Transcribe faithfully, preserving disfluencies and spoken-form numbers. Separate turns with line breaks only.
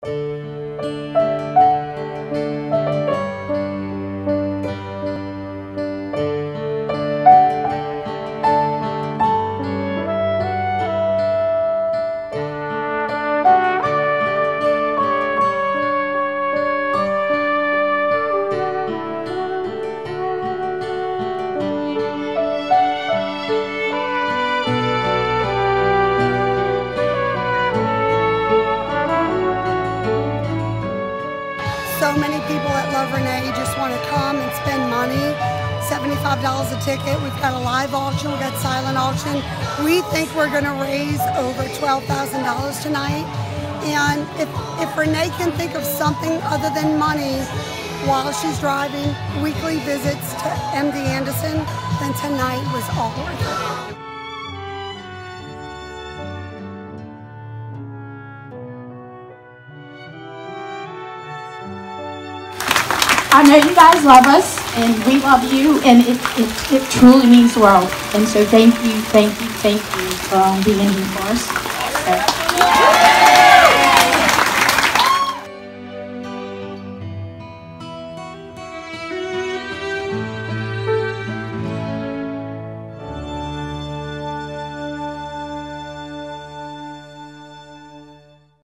So many people that love Renee just want to come and spend money. seventy-five dollars a ticket. We've got a live auction. We've got silent auction. We think we're going to raise over twelve thousand dollars tonight. And if, if Renee can think of something other than money while she's driving weekly visits to M D Anderson, then tonight was all worth it.
I know you guys love us, and we love you, and it, it, it truly means the world. And so thank you, thank you, thank you for um, being here for us. So.